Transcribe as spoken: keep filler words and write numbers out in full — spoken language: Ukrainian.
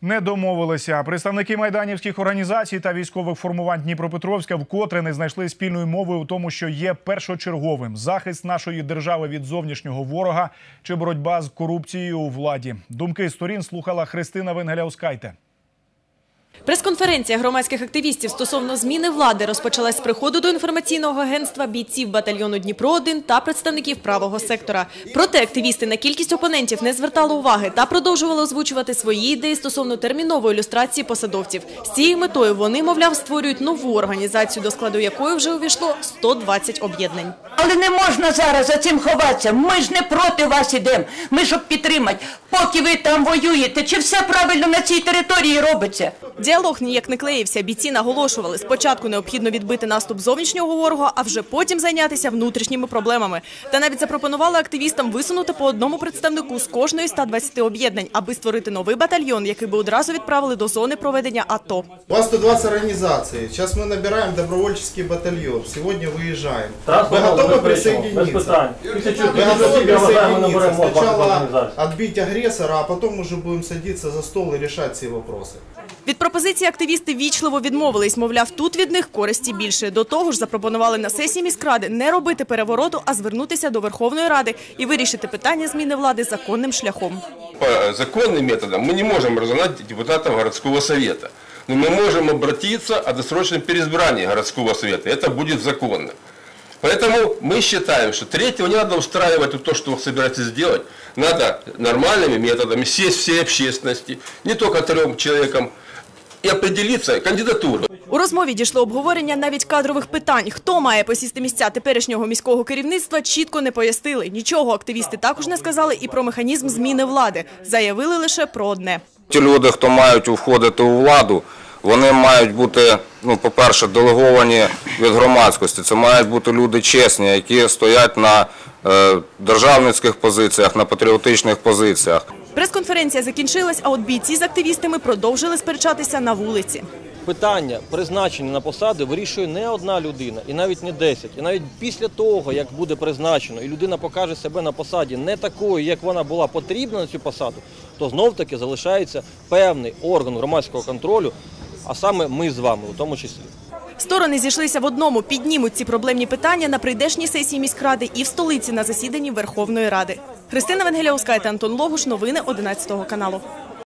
Не домовилися. Представники майданівських організацій та військових формувань Дніпропетровська вкотре не знайшли спільної мови у тому, що є першочерговим – захист нашої держави від зовнішнього ворога чи боротьба з корупцією у владі. Думки сторін слухала Христина Венгеляускайте. Прес-конференція громадських активістів стосовно зміни влади розпочалась з приходу до інформаційного агентства бійців батальйону Дніпро один та представників правого сектора. Проте активісти на кількість опонентів не звертали уваги та продовжували озвучувати свої ідеї стосовно термінової люстрації посадовців. З цією метою вони, мовляв, створюють нову організацію, до складу якої вже увійшло сто двадцять об'єднань. Але не можна зараз за цим ховатися. Ми ж не проти вас ідемо. Ми щоб підтримати. Поки ви там воюєте, чи все правильно на цій території робиться? Діалог ніяк не клеївся. Бійці наголошували, спочатку необхідно відбити наступ зовнішнього ворога, а вже потім зайнятися внутрішніми проблемами. Та навіть запропонували активістам висунути по одному представнику з кожної ста двадцяти об'єднань, аби створити новий батальйон, який би одразу відправили до зони проведення АТО. У вас сто двадцять організацій. Зараз ми набираємо добровольчий батальйон. Сьогодні виїжджаємо. Ви готові присоединитися? Ви готові присоединитися? Спочатку відбити агресора, а потім вже будемо садитися за стол і вирішувати ці питання. Від пропозиції активісти вічливо відмовились, мовляв, тут від них користі більше. До того ж, запропонували на сесії міськради не робити перевороту, а звернутися до Верховної Ради і вирішити питання зміни влади законним шляхом. По законним методам ми не можемо розігнати депутатів городського совета. Но мы можем обратиться о досрочном переизбрании городского совета. Это будет законно. Поэтому мы считаем, что третьего не надо устраивать то, что вы собираетесь сделать. Надо нормальными методами сесть всей общественности, не только трем человекам, і определитися кандидатуру. У розмові дійшло обговорення навіть кадрових питань. Хто має посісти місця теперішнього міського керівництва, чітко не пояснили. Нічого активісти також не сказали і про механізм зміни влади. Заявили лише про одне. Ті люди, хто мають входити у владу, вони мають бути, ну, по-перше, делеговані від громадськості. Це мають бути люди чесні, які стоять на е, державницьких позиціях, на патріотичних позиціях. Прес-конференція закінчилась, а от бійці з активістами продовжили сперечатися на вулиці. Питання призначення на посади вирішує не одна людина, і навіть не десять. І навіть після того, як буде призначено, і людина покаже себе на посаді не такою, як вона була потрібна на цю посаду, то знов-таки залишається певний орган громадського контролю, а саме ми з вами у тому числі. Сторони зійшлися в одному – піднімуть ці проблемні питання на прийдешній сесії міськради і в столиці на засіданні Верховної Ради. Христина Венгеляускайте, Антон Логуш, новини одинадцятого каналу.